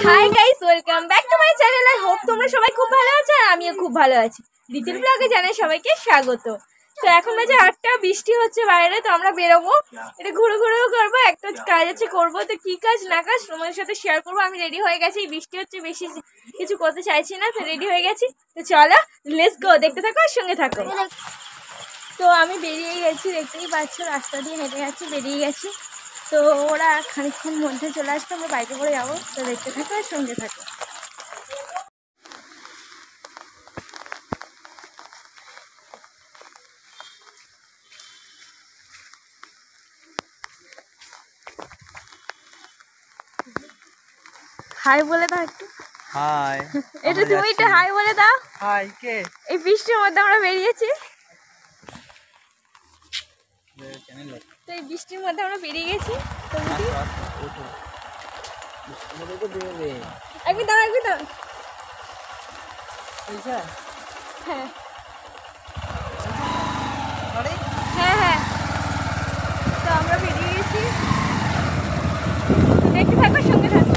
High guys, welcome back to my channel. I hope তোমরা সবাই খুব ভালো আছো আর আমিও খুব ভালো আছি। রিতির ব্লগে জানাই সবাইকে স্বাগত। তো এখন বাজে 8টা, বৃষ্টি হচ্ছে বাইরে, তো আমরা বেরোবো, এটা ঘুরে ঘুরেও করবো, একটা কাজ আছে করবো। তো কি কাজ না কাজ তোমাদের সাথে শেয়ার করবো। আমি রেডি হয়ে গেছি, বৃষ্টি হচ্ছে, বেশি কিছু করতে চাইছি না, তো রেডি হয়ে গেছি। তো চলো লেটস গো, দেখতে থাকো আর সঙ্গে থাকো। তো আমি বেরিয়ে গেছি, দেখতেই পাচ্ছ রাস্তা দিয়ে হেঁটে যাচ্ছি, বেরিয়ে গেছি। তো ওরা খানিকক্ষণ মধ্যে চলে আসতে, আমরা বাইকে করে যাবো। তো দেখতে থাকো আর সঙ্গে থাকো। হাই বলে দাও একটু। হাই। এটা তুমি একটু হাই বলে দাও। হাই কে? এই বৃষ্টির মধ্যে আমরা বেরিয়েছি, তো এই বৃষ্টির মধ্যে আমরা বেরিয়ে গেছি। তো একবার দাও, একবার দাও। হ্যাঁ হ্যাঁ হ্যাঁ, তো আমরা বেরিয়ে গেছি, দেখতে থাকো সঙ্গে থাকো।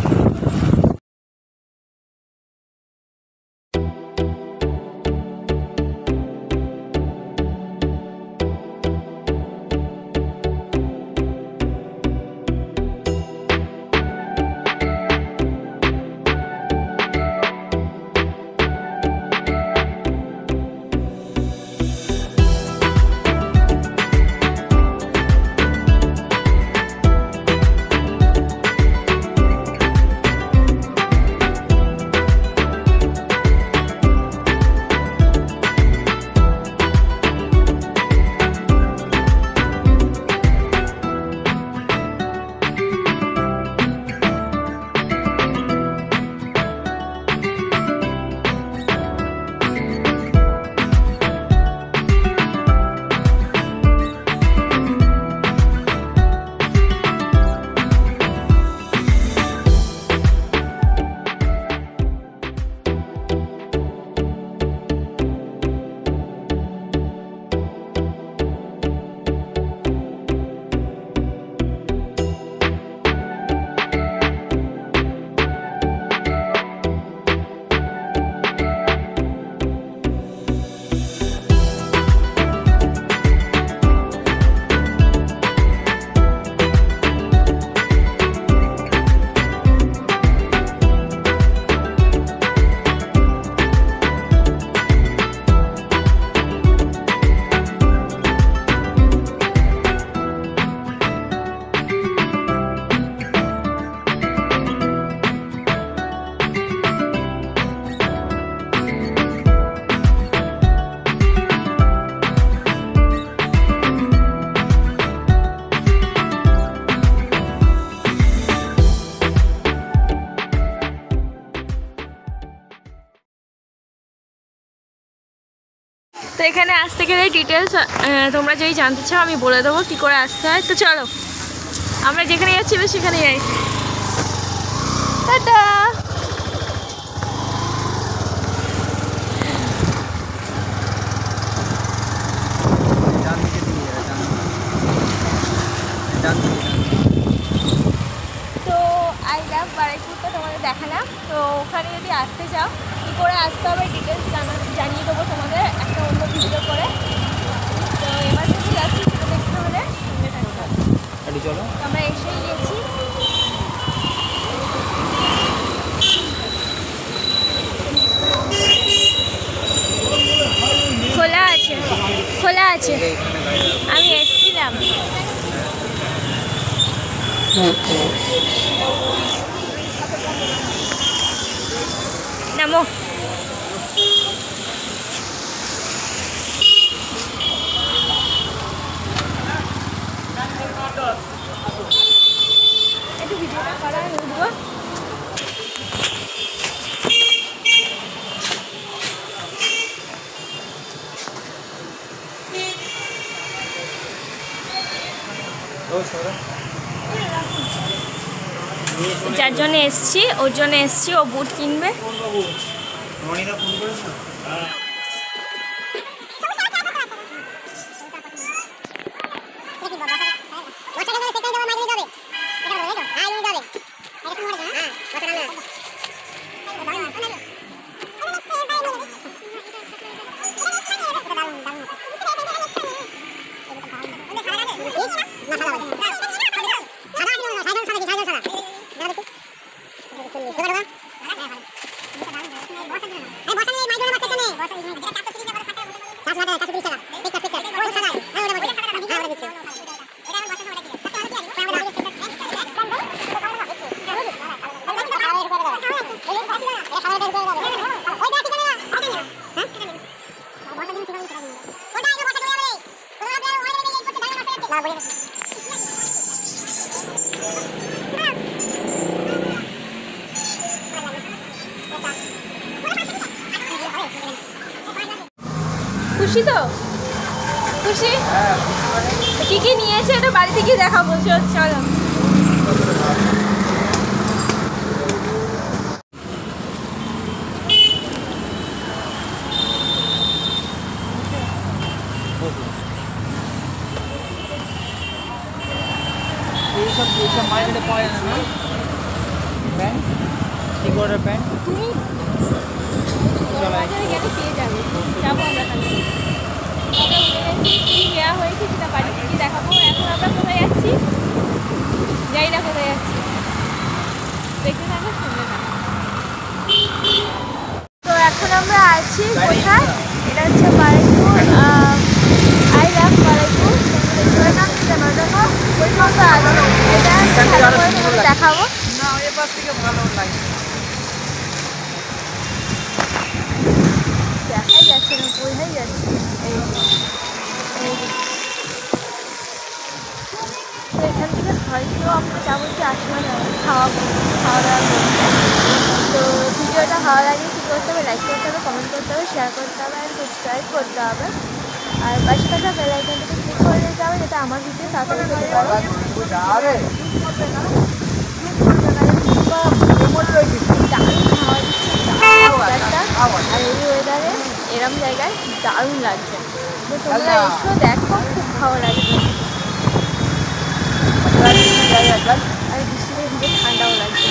তো এখানে আসতে গেলে ডিটেলস তোমরা যদি জানতে চাও আমি বলে দেবো কী করে আসতে হয়। তো চলো আমরা যেখানে যাচ্ছি সেখানে যাই। টাটা। তো আই লাভ বারুইপুরটা তোমাদের দেখালাম। তো ওখানে যদি আসতে চাও কী করে আসতে হবে ডিটেলস জানিয়ে দেবো তোমাদের একটা অন্য ভিডিও করে। তো এবার যদি যাচ্ছি সেটা দেখতে হলে সঙ্গে থাকতে হবে। চলো, আমরা এসেই গেছি। খোলা আছে, খোলা আছে, আমি এসেছিলাম। নামো। একটু ভিডিওটা করা উঠবো। যার জন্য এসছি, ওর জন্য এসছি, ও বুট কিনবে। খুশি তো? খুশি? কি কি নিয়েছে এটা বাড়িতে গিয়ে দেখাবো, চলো। এইসব মার্কেটে পাওয়া যায় না। প্যান্ট, ঠিক করে প্যান্ট। তুমি বাজারে গেলে পেয়ে যাবে, যাবো আমরা তাহলে। আমরা উঠে গেছি, কি নেওয়া হয়েছে সেটা বাড়িতে গিয়ে দেখাবো। এখন আমরা কোথায় যাচ্ছি জানি না, কোথায় যাচ্ছি দেখতে থাকো, শুনবে না। তো এখন আমরা আছি কোথায়, এটা হচ্ছে বারাইপুর, আই লাভ বারাইপুর। এটা দেখাবো। না, এই পাশ থেকে ভালো লাগে। দেখাই যাচ্ছে না, বোঝাই যাচ্ছে না। তো এখান থেকে হয়তো আমরা যাবো কি আসমান খাওয়া দাওয়া করতে। তো ভিডিওটা ভালো লাগে কী করতে হবে, লাইক করতে হবে, কমেন্ট করতে হবে, শেয়ার করতে হবে আর সাবস্ক্রাইব করতে হবে। আর পাশে থাকা বেল আইকনটাকে ক্লিক করে দিতে হবে যাতে আমার ভিডিও তাড়াতাড়ি পেতে পারো। দারুণ হাওয়া দিচ্ছে, আর এই ওয়েদারে এরম জায়গায় দারুণ লাগছে। তো তোমরা এসো, দেখো, খুব ভালো লাগবে। আর বৃষ্টিতে ভিজে ঠান্ডাও লাগছে।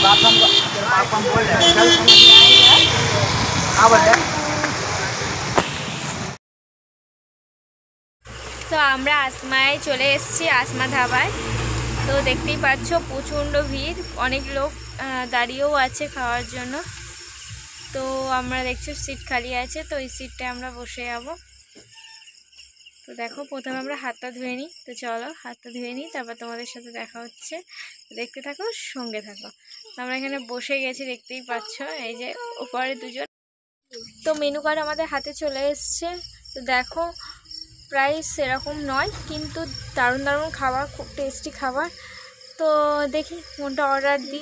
তো আমরা আসমায় চলে এসেছি, আসমা ধাবায়। তো দেখতেই পাচ্ছ প্রচণ্ড ভিড়, অনেক লোক দাঁড়িয়েও আছে খাওয়ার জন্য। তো আমরা দেখছি সিট খালি আছে, তো এই সিটটায় আমরা বসে যাবো। তো দেখো প্রথমে আমরা হাতটা ধুয়ে নিই। তো চলো হাতটা ধুয়ে নিই, তারপর তোমাদের সাথে দেখা হচ্ছে। দেখতে থাকো, সঙ্গে থাকো। আমরা এখানে বসে গেছি, দেখতেই পাচ্ছ, এই যে উপরে দুজন। তো মেনু কার্ড আমাদের হাতে চলে এসছে। তো দেখো প্রাইস সেরকম নয়, কিন্তু দারুণ দারুণ খাবার, খুব টেস্টি খাবার। তো দেখি কোনটা অর্ডার দিই,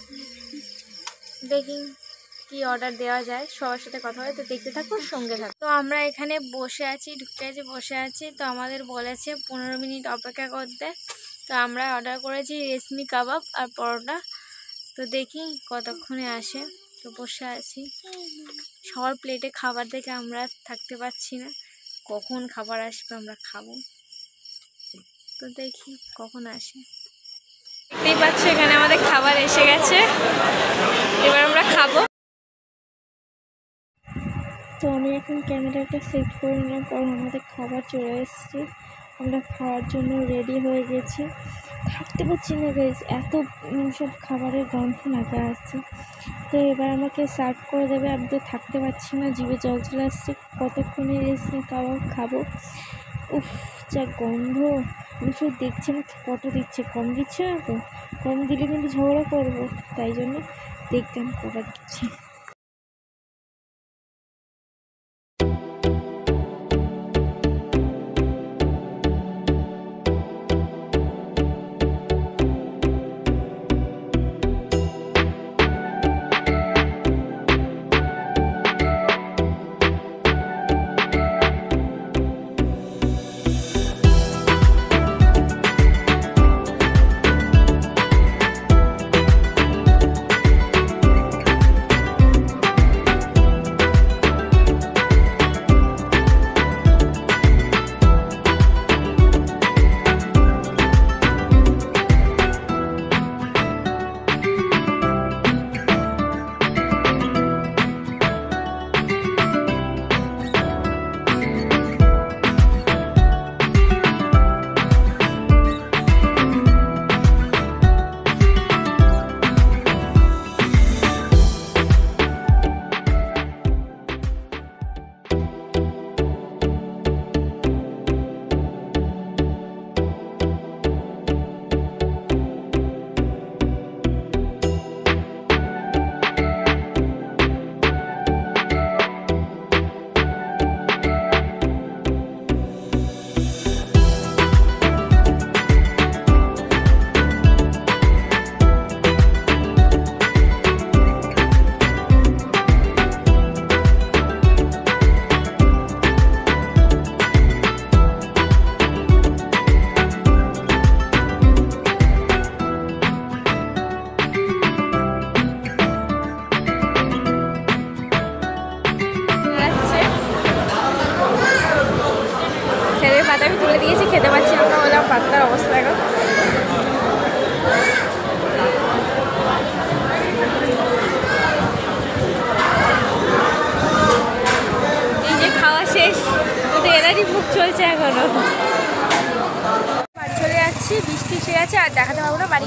দেখি কি অর্ডার দেওয়া যায়, সবার সাথে কথা হয়। তো দেখতে থাকো, সঙ্গে থাকো। তো আমরা এখানে বসে আছি, ঢুকে আছি, বসে আছি। তো আমাদের বলেছে 15 মিনিট অপেক্ষা করতে। তো আমরা অর্ডার করেছি রেশমি কাবাব আর পরোটা। তো দেখি কতক্ষণে আসে। তো বসে আছি, সবার প্লেটে খাবার দেখে আমরা থাকতে পারছি না, কখন খাবার আসবে আমরা খাবো। তো দেখি কখন আসে। দেখতেই পাচ্ছ এখানে আমাদের খাবার এসে গেছে, এবার আমরা খাবো। তো আমি এখন ক্যামেরাটা সেট করে নিলাম, কারণ আমাদের খাবার চলে এসেছে। আমরা খাওয়ার জন্য রেডি হয়ে গেছি, থাকতে পারছি না গাইস, এত সব খাবারের গন্ধ নাকে আসছে। তো এবার আমাকে সার্ভ করে দেবে, আমি তো থাকতে পারছি না, জিভে জল চলে আসছে, কতক্ষণে রেশমি কাবাব খাবো। উফ, যা গন্ধ! আমি শুধু দেখছি না কত দিচ্ছে, কম দিচ্ছে না তো, কম দিলে কিন্তু ঝগড়া করবো, তাই জন্য দেখতাম কটা দিচ্ছে।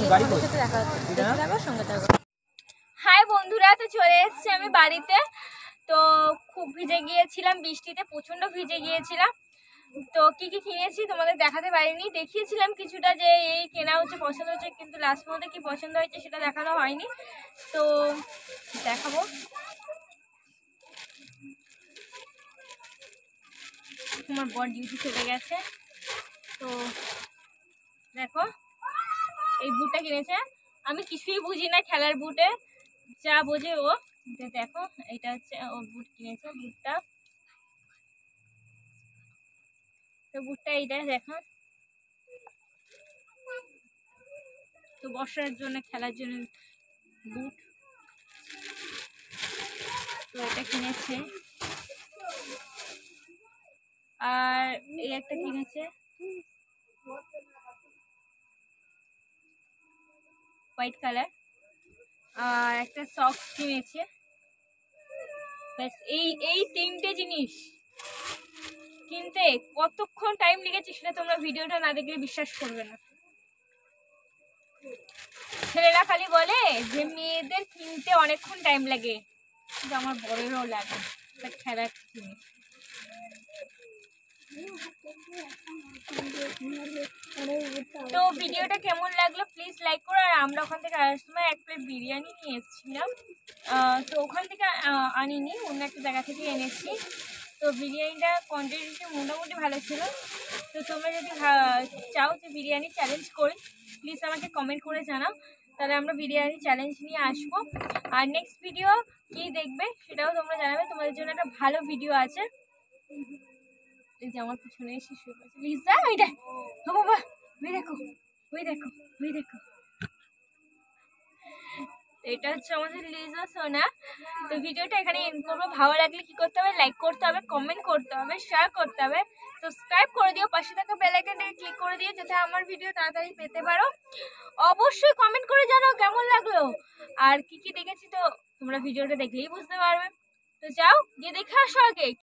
গিয়ে গাড়ি তোমাদের কই? সাথে দেখা হচ্ছে। এটা? দেখতে থাকো, সঙ্গে থাকো। হাই বন্ধুরা, তো চলে এসেছি আমি বাড়িতে। তো খুব ভিজে গিয়েছিলাম বৃষ্টিতে, প্রচণ্ড ভিজে গিয়েছিলাম। তো কি কি কিনেছি তোমাদের দেখাতে পারিনি, দেখিয়েছিলাম কিছুটা যে এই কেনা হচ্ছে, পছন্দ হচ্ছে, কিন্তু লাস্ট মধ্যে কি পছন্দ হয়েছে সেটা দেখানো হয়নি। তো দেখাবো। আমার বর ডিউটি চলে গেছে। তো দেখো, এই বুটটা কিনেছে। আমি কিছুই বুঝি না খেলার বুটে, যা বোঝে ও। দেখো, এটা হচ্ছে ও বুট কিনেছে, বুটটা। তো বুটটা এইটা দেখো, তো বর্ষার জন্য, খেলার জন্য বুট। তো এটা কিনেছে। আর এই একটা কিনেছে, হোয়াইট কালার। আর একটা সক্স কিনেছে। ব্যাস, এই তিনটে জিনিস কিনতে কতক্ষণ টাইম লেগেছে সেটা তোমরা ভিডিওটা না দেখলে বিশ্বাস করবে না। ছেলেরা খালি বলে যে মেয়েদের কিনতে অনেকক্ষণ টাইম লাগে, কিন্তু আমার বড়েরও লাগে। খেলার জিনিস। তো ভিডিওটা কেমন লাগলো প্লিজ লাইক করো। আর আমরা ওখান থেকে আসার সময় এক প্লেট বিরিয়ানি নিয়ে এসেছিলাম। তো ওখান থেকে আনিনি, অন্য একটা জায়গা থেকে এনেছি। তো বিরিয়ানিটা কোয়ান্টিটিটা মোটামুটি ভালো ছিল। তো তোমরা যদি চাও যে বিরিয়ানি চ্যালেঞ্জ করি, প্লিজ আমাকে কমেন্ট করে জানাও, তাহলে আমরা বিরিয়ানি চ্যালেঞ্জ নিয়ে আসবো। আর নেক্সট ভিডিও কি দেখবে সেটাও তোমরা জানাবে। তোমাদের জন্য একটা ভালো ভিডিও আছে। এই যে আমার পিছনে এসে শুয়ে পড়েছে লিজা, ওইটা ও বাবা, ওই দেখো, ওই দেখো, ওই দেখো। এটা হচ্ছে আমাদের লিজা সোনা। তো ভিডিওটা এখানে এন্ড করবো। ভালো লাগলে কি করতে হবে, লাইক করতে হবে, কমেন্ট করতে হবে, শেয়ার করতে হবে, সাবস্ক্রাইব করে দিও, পাশে থাকা বেল আইকনটাকে ক্লিক করে দিও যাতে আমার ভিডিও তাড়াতাড়ি পেতে পারো। অবশ্যই কমেন্ট করে জানাও কেমন লাগলো আর কি কি দেখেছি। তো তোমরা ভিডিওটা দেখলেই বুঝতে পারবে। তো যাও, গিয়ে দেখে আসো আগে।